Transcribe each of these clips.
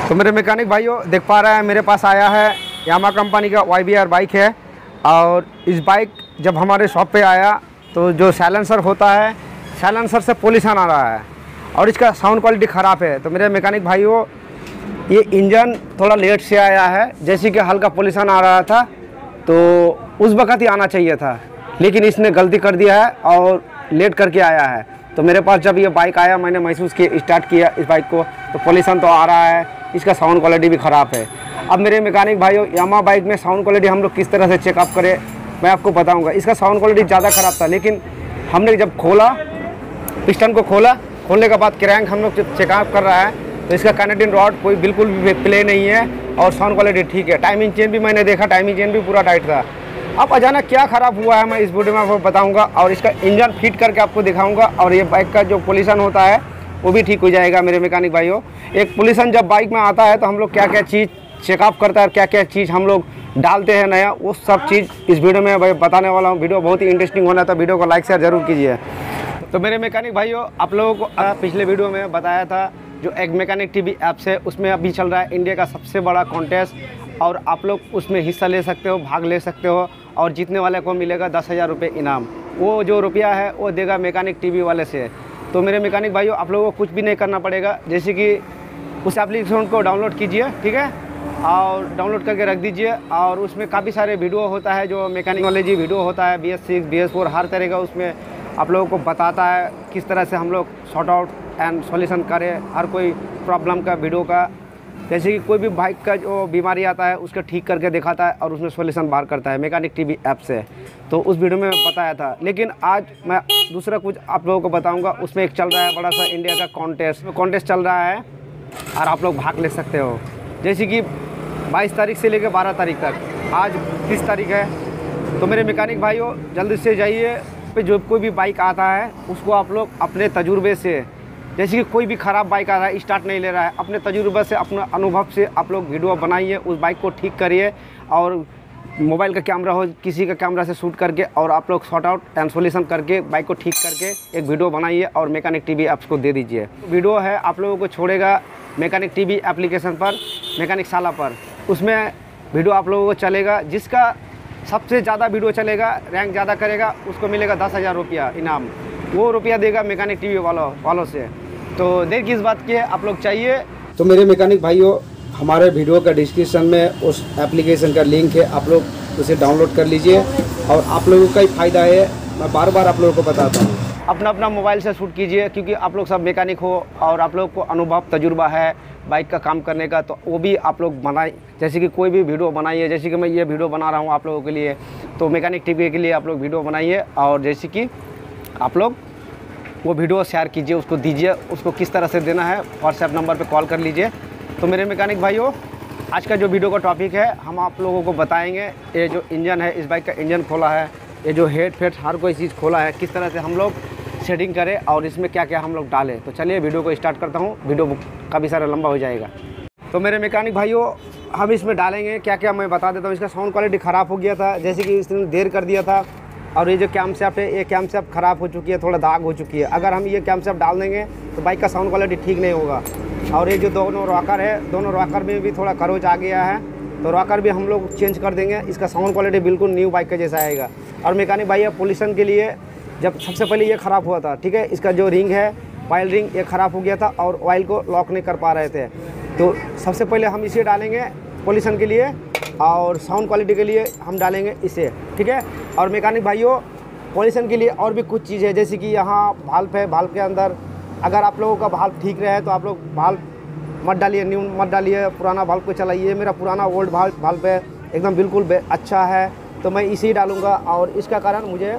तो मेरे मैकेनिक भाइयों देख पा रहे हैं मेरे पास आया है यामा कंपनी का YBR बाइक है। और इस बाइक जब हमारे शॉप पे आया तो जो साइलेंसर होता है, साइलेंसर से पोल्यूशन आ रहा है और इसका साउंड क्वालिटी ख़राब है। तो मेरे मैकेनिक भाइयों ये इंजन थोड़ा लेट से आया है, जैसे कि हल्का पोल्यूशन आ रहा था तो उस वक़्त ही आना चाहिए था, लेकिन इसने गलती कर दिया है और लेट करके आया है। तो मेरे पास जब ये बाइक आया मैंने महसूस किया, स्टार्ट किया इस बाइक को तो पोल्यूशन तो आ रहा है, इसका साउंड क्वालिटी भी ख़राब है। अब मेरे मैकेनिक भाइयों यामा बाइक में साउंड क्वालिटी हम लोग किस तरह से चेकअप करें मैं आपको बताऊंगा। इसका साउंड क्वालिटी ज़्यादा ख़राब था, लेकिन हमने जब खोला, पिस्टन को खोलने के बाद क्रैंक हम लोग चेकअप कर रहा है तो इसका कनेक्टिंग रॉड कोई बिल्कुल भी प्ले नहीं है और साउंड क्वालिटी ठीक है। टाइमिंग चेन भी मैंने देखा, टाइमिंग चेन भी पूरा टाइट था। अब अचानक क्या ख़राब हुआ है मैं इस वीडियो में आपको बताऊंगा और इसका इंजन फिट करके आपको दिखाऊंगा और ये बाइक का जो पोल्यूशन होता है वो भी ठीक हो जाएगा। मेरे मैकेनिक भाइयों, एक पोल्यूशन जब बाइक में आता है तो हम लोग क्या क्या चीज़ चेकअप करता है और क्या क्या चीज़ हम लोग डालते हैं नया, वो सब चीज़ इस वीडियो में भाई बताने वाला हूँ। वीडियो बहुत ही इंटरेस्टिंग होना, तो वीडियो को लाइक शेयर जरूर कीजिए। तो मेरे मैकेनिक भाइयों, आप लोगों को पिछले वीडियो में बताया था जो एक मैकेनिक टीवी ऐप्स है उसमें अभी चल रहा है इंडिया का सबसे बड़ा कॉन्टेस्ट और आप लोग उसमें हिस्सा ले सकते हो, भाग ले सकते हो और जीतने वाले को मिलेगा 10,000 रुपये इनाम। वो जो रुपया है वो देगा मैकेनिक टीवी वाले से। तो मेरे मैकेनिक भाइयों, आप लोगों को कुछ भी नहीं करना पड़ेगा, जैसे कि उस एप्लीकेशन को डाउनलोड कीजिए, ठीक है, और डाउनलोड करके रख दीजिए। और उसमें काफ़ी सारे वीडियो होता है जो मैकेनिक नॉलेज वीडियो होता है, BS6 BS4 हर तरह का उसमें आप लोगों को बताता है किस तरह से हम लोग सॉर्ट आउट एंड सॉल्यूशन करें हर कोई प्रॉब्लम का वीडियो का। जैसे कि कोई भी बाइक का जो बीमारी आता है उसको ठीक करके दिखाता है और उसमें सॉल्यूशन बाहर करता है मैकेनिक टीवी ऐप से। तो उस वीडियो में बताया था, लेकिन आज मैं दूसरा कुछ आप लोगों को बताऊंगा। उसमें एक चल रहा है बड़ा सा इंडिया का कॉन्टेस्ट चल रहा है और आप लोग भाग ले सकते हो। जैसे कि 22 तारीख से लेकर 12 तारीख तक, आज 30 तारीख है। तो मेरे मैकेनिक भाइयों जल्दी से जाइए पे, जो कोई भी बाइक आता है उसको आप लोग अपने तजुर्बे से, जैसे कि कोई भी ख़राब बाइक आ रहा है, स्टार्ट नहीं ले रहा है, अपने तजुर्बे से, अपने अनुभव से आप लोग वीडियो बनाइए, उस बाइक को ठीक करिए और मोबाइल का कैमरा हो, किसी का कैमरा से शूट करके और आप लोग सॉर्ट आउट एंड सॉल्यूशन करके बाइक को ठीक करके एक वीडियो बनाइए और मैकेनिक टीवी ऐप्स को दे दीजिए। वीडियो है आप लोगों को छोड़ेगा मैकेनिक टीवी एप्लीकेशन पर, मैकेनिक साला पर, उसमें वीडियो आप लोगों को चलेगा। जिसका सबसे ज़्यादा वीडियो चलेगा, रैंक ज़्यादा करेगा, उसको मिलेगा 10,000 रुपया इनाम। वो रुपया देगा मैकेनिक टीवी वालों से। तो देर किस बात की है, आप लोग चाहिए। तो मेरे मैकेनिक भाइयों, हमारे वीडियो का डिस्क्रिप्शन में उस एप्लीकेशन का लिंक है, आप लोग उसे डाउनलोड कर लीजिए और आप लोगों का ही फ़ायदा है। मैं बार बार आप लोगों को बताता हूँ, अपना मोबाइल से शूट कीजिए, क्योंकि आप लोग सब मैकेनिक हो और आप लोग को अनुभव तजुर्बा है बाइक का काम करने का, तो वो भी आप लोग बनाए। जैसे कि कोई भी वीडियो बनाइए, जैसे कि मैं ये वीडियो बना रहा हूँ आप लोगों के लिए, तो मैकेनिक टीवी के लिए आप लोग वीडियो बनाइए और जैसे कि आप लोग वो वीडियो शेयर कीजिए, उसको दीजिए। उसको किस तरह से देना है व्हाट्सएप नंबर पे कॉल कर लीजिए। तो मेरे मैकेनिक भाइयों, आज का जो वीडियो का टॉपिक है हम आप लोगों को बताएंगे, ये जो इंजन है, इस बाइक का इंजन खोला है, ये जो हेड फेड हर कोई चीज़ खोला है, किस तरह से हम लोग सेटिंग करें और इसमें क्या क्या हम लोग डालें। तो चलिए वीडियो को स्टार्ट करता हूँ, वीडियो काफ़ी सारा लंबा हो जाएगा। तो मेरे मैकेनिक भाइयों, हम इसमें डालेंगे क्या क्या मैं बता देता हूँ। इसका साउंड क्वालिटी ख़राब हो गया था, जैसे कि इसने देर कर दिया था और ये जो कैमशैफ्ट है, ये कैमशैफ्ट ख़राब हो चुकी है, थोड़ा दाग हो चुकी है। अगर हम ये कैमशैफ्ट डाल देंगे तो बाइक का साउंड क्वालिटी ठीक नहीं होगा। और ये जो दोनों रॉकर है, दोनों रॉकर में भी थोड़ा खरोच आ गया है, तो रॉकर भी हम लोग चेंज कर देंगे। इसका साउंड क्वालिटी बिल्कुल न्यू बाइक का जैसा आएगा। और मैकेनिक भाई पोल्यूशन के लिए जब सबसे पहले ये ख़राब हुआ था, ठीक है, इसका जो रिंग है, ऑयल रिंग, ये ख़राब हो गया था और ऑयल को लॉक नहीं कर पा रहे थे। तो सबसे पहले हम इसे डालेंगे पोल्यूशन के लिए और साउंड क्वालिटी के लिए हम डालेंगे इसे, ठीक है। और मैकेनिक भाइयों, पोल्यूशन के लिए और भी कुछ चीज़ है, जैसे कि यहाँ भाल्व है, भाल्व के अंदर अगर आप लोगों का भाल्व ठीक रहे तो आप लोग भाल्व मत डालिए, न्यू मत डालिए, पुराना भाल्व को चलाइए। मेरा पुराना ओल्ड भाल्व है, एकदम बिल्कुल अच्छा है, तो मैं इसे ही डालूँगा और इसका कारण मुझे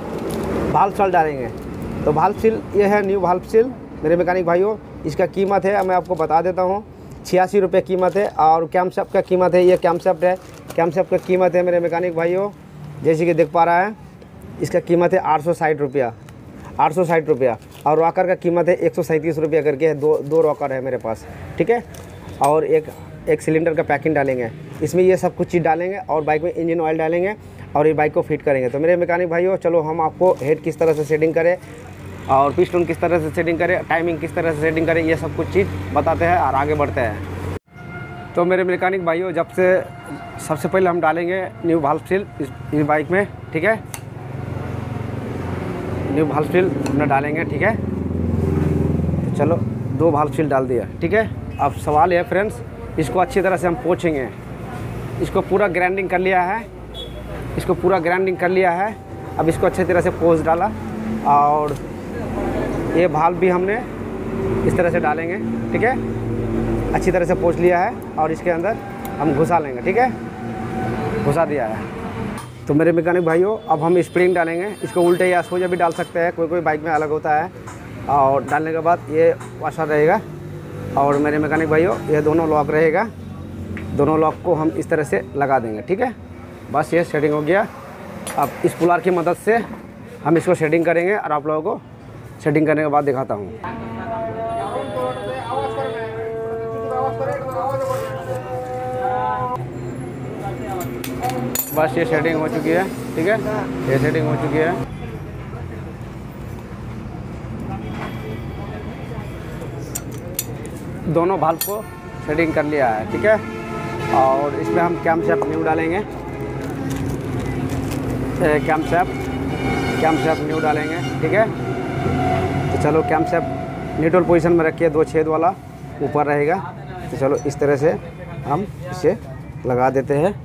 भाल्व सील डालेंगे। तो भाल्व सील ये है, न्यू भाल्व सील। मेरे मैकेनिक भाइयों, इसका कीमत है, मैं आपको बता देता हूँ, 86 रुपये कीमत है। और कैमशैफ्ट का कीमत है, ये कैमशैफ्ट है, कैमशैफ्ट का कीमत है मेरे मैकेनिक भाइयों, जैसे कि देख पा रहा है, इसका कीमत है 860 रुपया, 860 रुपया। और रॉकर का कीमत है 137 रुपया करके है। दो रॉकर है मेरे पास, ठीक है। और एक सिलेंडर का पैकिंग डालेंगे, इसमें ये सब कुछ चीज़ डालेंगे और बाइक में इंजन ऑयल डालेंगे और ये बाइक को फिट करेंगे। तो मेरे मैकेनिक भाइयों, चलो हम आपको हेड किस तरह से सेटिंग करें और पिस्टन किस तरह से सेटिंग करें, टाइमिंग किस तरह से सेटिंग करें, ये सब कुछ चीज़ बताते हैं और आगे बढ़ते हैं। तो मेरे मैकेनिक भाइयों, सबसे पहले हम डालेंगे न्यू वाल्व सील इस बाइक में, ठीक है। न्यू वाल्व सील हमने डालेंगे, ठीक है। तो चलो 2 वाल्व सील डाल दिया, ठीक है। अब सवाल है फ्रेंड्स, इसको अच्छी तरह से हम पोंछेंगे। इसको पूरा ग्राइंडिंग कर लिया है, अब इसको अच्छी तरह से पोंछ डाला, और ये वाल्व भी हमने इस तरह से डालेंगे, ठीक है। अच्छी तरह से पोंछ लिया है और इसके अंदर हम घुसा लेंगे, ठीक है। घुसा दिया है। तो मेरे मैकेनिक भाइयों, अब हम स्प्रिंग डालेंगे। इसको उल्टे या सोजा भी डाल सकते हैं, कोई बाइक में अलग होता है। और डालने के बाद ये वाशर रहेगा, और मेरे मैकेनिक भाइयों ये दोनों लॉक रहेगा। दोनों लॉक को हम इस तरह से लगा देंगे, ठीक है। बस ये सेटिंग हो गया। अब इस पुलार की मदद से हम इसको सेटिंग करेंगे और आप लोगों को सेटिंग करने के बाद दिखाता हूँ। बस ये सेटिंग हो चुकी है, ठीक है। ये सेटिंग हो चुकी है। दोनों वाल्व को सेटिंग कर लिया है, ठीक है। और इसमें हम कैमशैफ्ट न्यू डालेंगे, कैमशैफ्ट न्यू डालेंगे, ठीक है। तो चलो कैमशैफ्ट न्यूट्रल पोजीशन में रखिए, 2 छेद वाला ऊपर रहेगा। तो चलो इस तरह से हम इसे लगा देते हैं,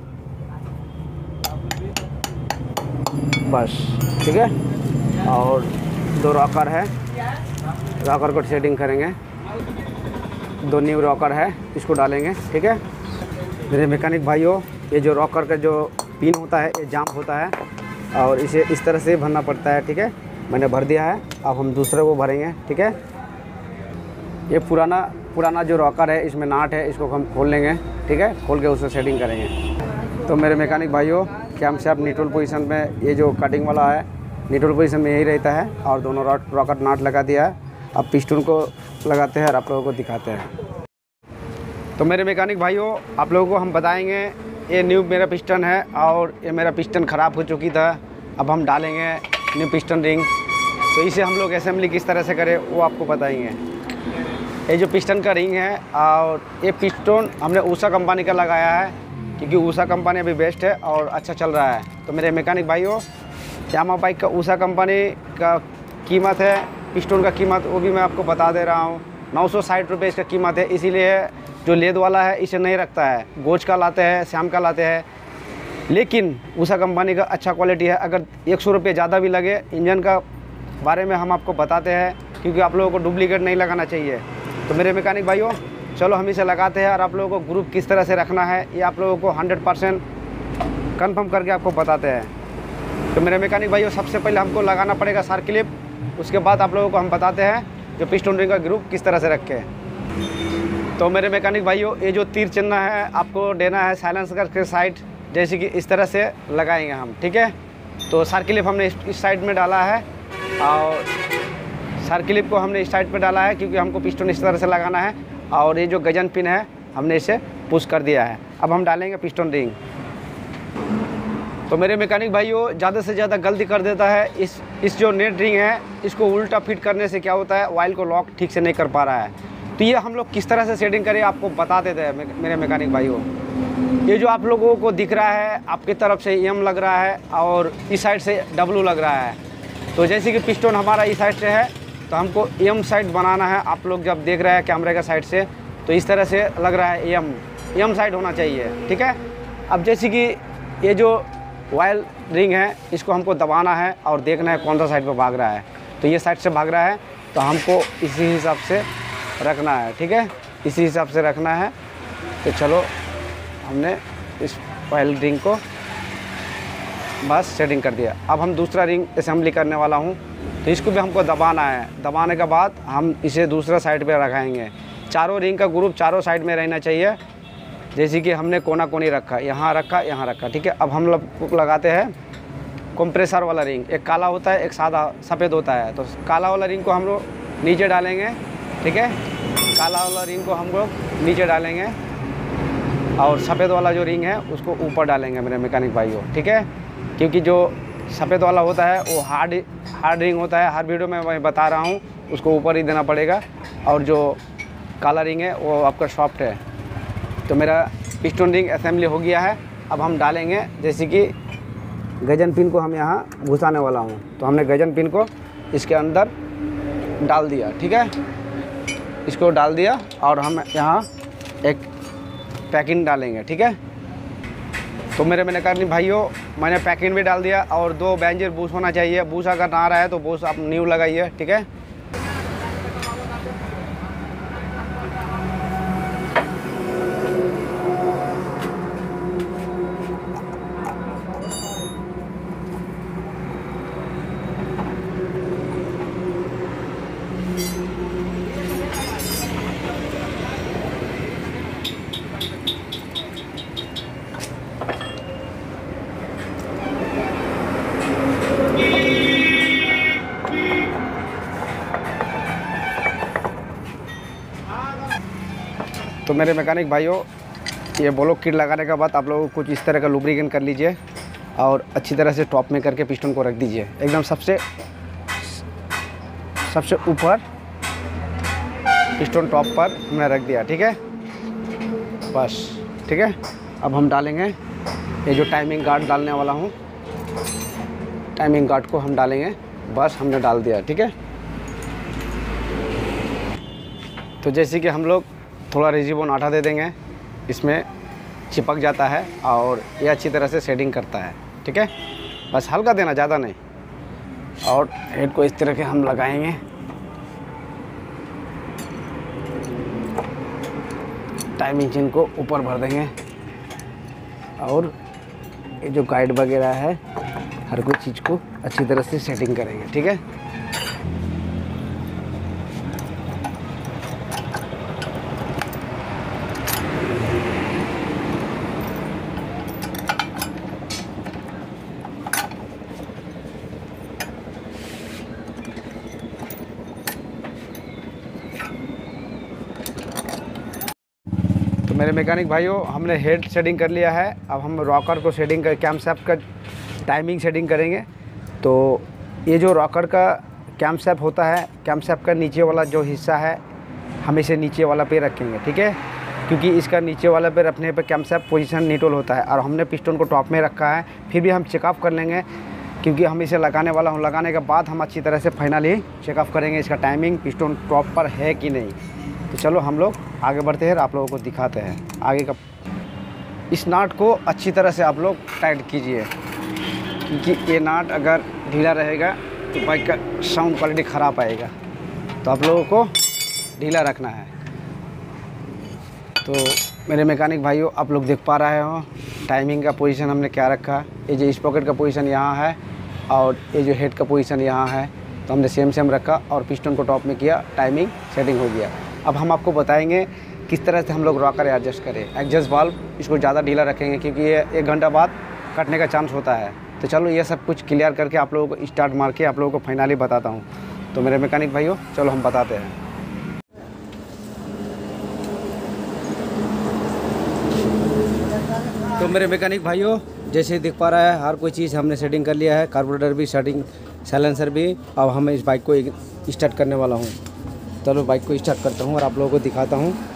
बस, ठीक है। और 2 रॉकर है, रॉकर को सेटिंग करेंगे। 2 न्यू रॉकर है, इसको डालेंगे, ठीक है। मेरे मैकेनिक भाइयों, ये जो रॉकर का जो पिन होता है ये जाम होता है, और इसे इस तरह से भरना पड़ता है, ठीक है। मैंने भर दिया है, अब हम दूसरे को भरेंगे, ठीक है। ये पुराना जो रॉकर है, इसमें नाट है, इसको हम खोल लेंगे, ठीक है। खोल के उससे सेटिंग करेंगे। तो मेरे मैकेनिक भाइयों, कैमशैफ्ट न्यूट्रल पोजीशन में, ये जो कटिंग वाला है न्यूट्रल पोजीशन में यही रहता है, और दोनों रॉकर नाट लगा दिया है। अब पिस्टन को लगाते हैं और आप लोगों को दिखाते हैं। तो मेरे मैकेनिक भाइयों, आप लोगों को हम बताएंगे, ये न्यू मेरा पिस्टन है, और ये मेरा पिस्टन ख़राब हो चुकी था। अब हम डालेंगे न्यू पिस्टन रिंग। तो इसे हम लोग असेंबली किस तरह से करें वो आपको बताएंगे। ये जो पिस्टन का रिंग है, और ये पिस्टन हमने ऊषा कंपनी का लगाया है, क्योंकि ऊषा कंपनी अभी बेस्ट है और अच्छा चल रहा है। तो मेरे मैकेनिक भाइयों, यामा बाइक का ऊषा कंपनी का कीमत है, पिस्टन का कीमत वो भी मैं आपको बता दे रहा हूँ। 960 रुपये इसका कीमत है। इसीलिए जो लेद वाला है इसे नहीं रखता है, गोज का लाते हैं, श्याम का लाते हैं। लेकिन ऊषा कंपनी का अच्छा क्वालिटी है। अगर 100 रुपये ज़्यादा भी लगे, इंजन का बारे में हम आपको बताते हैं, क्योंकि आप लोगों को डुप्लीकेट नहीं लगाना चाहिए। तो मेरे मैकेनिक भाइयों, चलो हम इसे लगाते हैं, और आप लोगों को ग्रुप किस तरह से रखना है ये आप लोगों को 100% कन्फर्म करके आपको बताते हैं। तो मेरे मैकेनिक भाइयों, सबसे पहले हमको लगाना पड़ेगा शार्क क्लिप, उसके बाद आप लोगों को हम बताते हैं जो पिस्टन रिंग का ग्रुप किस तरह से रखें। तो मेरे मैकेनिक भाइयों, ये जो तीर चिन्ह है आपको देना है साइलेंसर के साइड, जैसे कि इस तरह से लगाएंगे हम, ठीक है। तो शार्क क्लिप हमने इस साइड में डाला है, और शार्क क्लिप को हमने इस साइड पे डाला है, क्योंकि हमको पिस्टन इस तरह से लगाना है। और ये जो गजन पिन है हमने इसे पुश कर दिया है। अब हम डालेंगे पिस्टन रिंग। तो मेरे मैकेनिक भाइयों, ज़्यादा से ज़्यादा गलती कर देता है, इस जो नेट रिंग है इसको उल्टा फिट करने से क्या होता है, ऑयल को लॉक ठीक से नहीं कर पा रहा है। तो ये हम लोग किस तरह से सेटिंग करें आपको बता देते हैं मेरे मैकेनिक भाइयों। ये जो आप लोगों को दिख रहा है, आपकी तरफ से एम लग रहा है और इस साइड से डब्लू लग रहा है। तो जैसे कि पिस्टन हमारा इस साइड से है, तो हमको एम साइड बनाना है। आप लोग जब देख रहे हैं कैमरे का साइड से, तो इस तरह से लग रहा है एम साइड होना चाहिए, ठीक है। अब जैसे कि ये जो ऑयल रिंग है, इसको हमको दबाना है और देखना है कौन सा साइड पर भाग रहा है। तो ये साइड से भाग रहा है, तो हमको इसी हिसाब से रखना है, ठीक है। इसी हिसाब से रखना है। तो चलो हमने इस ऑयल रिंग को बस सेटिंग कर दिया। अब हम दूसरा रिंग असेंबली करने वाला हूँ, तो इसको भी हमको दबाना है। दबाने के बाद हम इसे दूसरा साइड पे रखाएंगे। चारों रिंग का ग्रुप चारों साइड में रहना चाहिए। जैसे कि हमने कोना कोनी रखा, यहाँ रखा, ठीक है। अब हम लोग लगाते हैं कंप्रेसर वाला रिंग। एक काला होता है, एक सादा सफ़ेद होता है। तो काला वाला रिंग को हम लोग नीचे डालेंगे, ठीक है। काला वाला रिंग को हम लोग नीचे डालेंगे, और सफ़ेद वाला जो रिंग है उसको ऊपर डालेंगे मेरे मैकेनिक भाइयों, ठीक है। क्योंकि जो सफ़ेद वाला होता है वो हार्ड रिंग होता है, हर वीडियो में मैं बता रहा हूँ, उसको ऊपर ही देना पड़ेगा। और जो काला रिंग है वो आपका सॉफ्ट है। तो मेरा पिस्टन रिंग असेंबली हो गया है। अब हम डालेंगे, जैसे कि गजन पिन को हम यहाँ घुसाने वाला हूँ। तो हमने गजन पिन को इसके अंदर डाल दिया, ठीक है, इसको डाल दिया और हम यहाँ एक पैकिंग डालेंगे, ठीक है। तो मेरे मैकेनिक भाइयों, मैंने पैकिंग भी डाल दिया और 2 बेंजर बूश होना चाहिए। बूश अगर ना आ रहा है तो बूश आप न्यू लगाइए, ठीक है। तो मेरे मैकेनिक भाइयों, ये ब्लॉक किट लगाने के बाद आप लोगों को कुछ इस तरह का लुब्रिकेंट कर लीजिए और अच्छी तरह से टॉप में करके पिस्टन को रख दीजिए एकदम सबसे ऊपर। पिस्टन टॉप पर हमने रख दिया, ठीक है, बस, ठीक है। अब हम डालेंगे ये जो टाइमिंग गार्ड डालने वाला हूँ, टाइमिंग गार्ड को हम डालेंगे, बस हमने डाल दिया, ठीक है। तो जैसे कि हम लोग थोड़ा रेजिबोन आटा दे देंगे, इसमें चिपक जाता है और ये अच्छी तरह से सेटिंग करता है, ठीक है। बस हल्का देना, ज़्यादा नहीं। और हेड को इस तरह के हम लगाएंगे, टाइमिंग चेन को ऊपर भर देंगे और ये जो गाइड वगैरह है हर कोई चीज़ को अच्छी तरह से सेटिंग करेंगे, ठीक है। तो मेरे मैकेनिक भाइयों, हमने हेड सेटिंग कर लिया है। अब हम रॉकर को सेटिंग कर, कैमशैफ्ट का टाइमिंग सेटिंग करेंगे। तो ये जो रॉकर का कैमशैफ्ट होता है, कैमशैफ्ट का नीचे वाला जो हिस्सा है हम इसे नीचे वाला पे रखेंगे, ठीक है, क्योंकि इसका नीचे वाला पे रखने पे कैमशैफ्ट पोजीशन न्यूट्रल होता है। और हमने पिस्टन को टॉप में रखा है, फिर भी हम चेकअप कर लेंगे क्योंकि हम इसे लगाने वाला हूँ। लगाने के बाद हम अच्छी तरह से फाइनली चेकअप करेंगे इसका टाइमिंग पिस्टन टॉप पर है कि नहीं। तो चलो हम लोग आगे बढ़ते हैं, आप लोगों को दिखाते हैं आगे का। इस नाट को अच्छी तरह से आप लोग टाइट कीजिए, क्योंकि ये नाट अगर ढीला रहेगा तो बाइक का साउंड क्वालिटी ख़राब आएगा। तो आप लोगों को ढीला रखना है। तो मेरे मैकेनिक भाइयों, आप लोग देख पा रहे हो टाइमिंग का पोजीशन हमने क्या रखा। ये जो स्पॉकेट का पोजीशन यहाँ है और ये जो हेड का पोजीशन यहाँ है, तो हमने सेम रखा और पिस्टन को टॉप में किया, टाइमिंग सेटिंग हो गया। अब हम आपको बताएंगे किस तरह से हम लोग रॉकर एडजस्ट करें। एग्जॉस्ट वाल्व इसको ज़्यादा ढीला रखेंगे क्योंकि ये 1 घंटा बाद कटने का चांस होता है। तो चलो ये सब कुछ क्लियर करके आप लोगों को स्टार्ट मार के आप लोगों को फाइनली बताता हूँ। तो मेरे मैकेनिक भाइयों, चलो हम बताते हैं। तो मेरे मैकेनिक भाइयों, जैसे देख पा रहा है हर कोई चीज़ हमने सेटिंग कर लिया है, कार्बोरेटर भी सेटिंग, साइलेंसर भी। अब हम इस बाइक को स्टार्ट करने वाला हूँ। चलो बाइक को स्टार्ट करता हूँ और आप लोगों को दिखाता हूँ